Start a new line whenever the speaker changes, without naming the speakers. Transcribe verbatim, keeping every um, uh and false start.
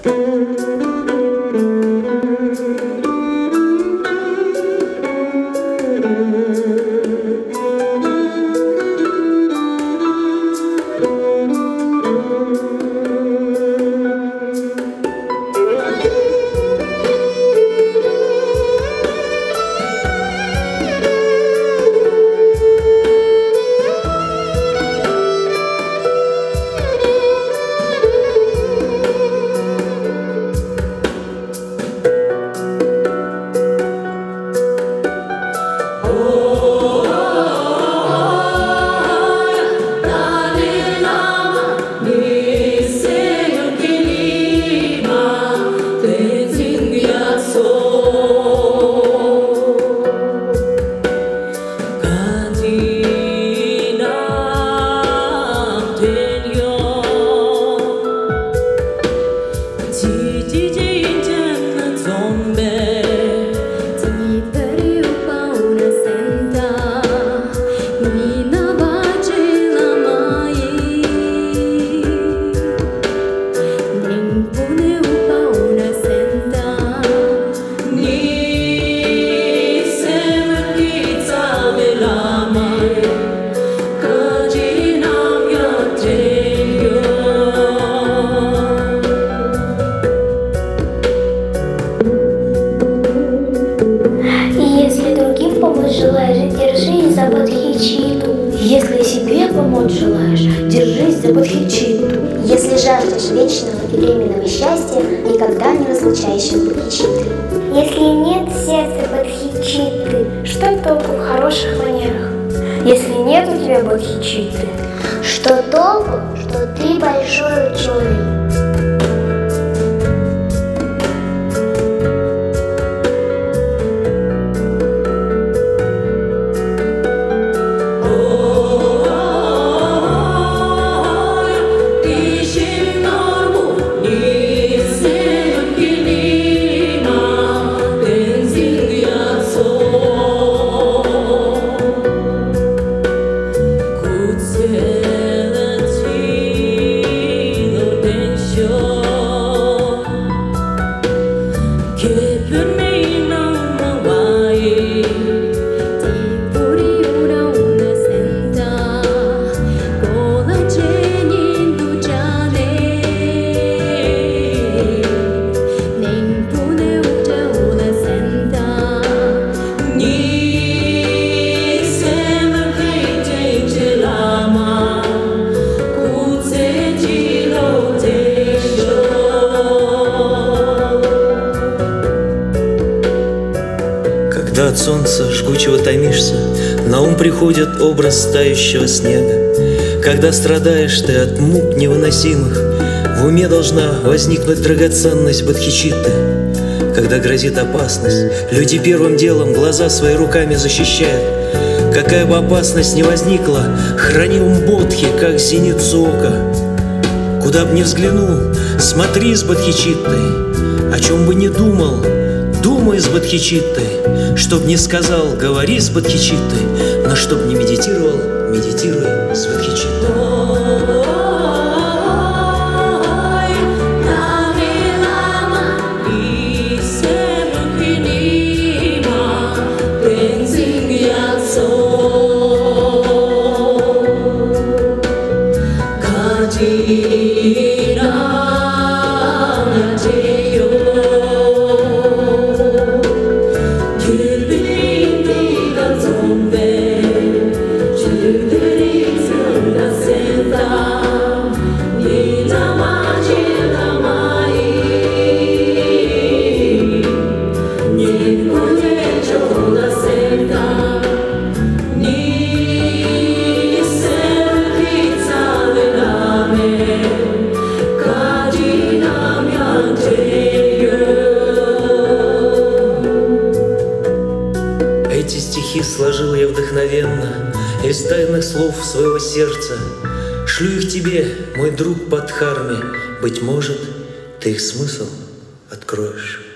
Если себе помочь желаешь, держись за бодхичитту.
Если жаждешь вечного и временного счастья, никогда не разлучайся с бодхичиттой.
Если нет сердца бодхичитты, что толку в хороших манерах?
Если нет у тебя бодхичитты,
что толку, что ты большой ученый?
Когда от солнца жгучего томишься, на ум приходит образ тающего снега. Когда страдаешь ты от мук невыносимых, в уме должна возникнуть драгоценность бодхичитты. Когда грозит опасность, люди первым делом глаза свои руками защищают. Какая бы опасность ни возникла, храни ум бодхи, как зеницу ока. Куда б ни взглянул, смотри с бодхичиттой, о чем бы ни думал, думай с бодхичиттой. Чтоб не сказал, говори с бодхичиттой, но чтоб не медитировал, медитируй с бодхичиттой. Эти стихи сложил я вдохновенно из тайных слов своего сердца. Шлю их тебе, мой друг Падхарме, быть может, ты их смысл откроешь.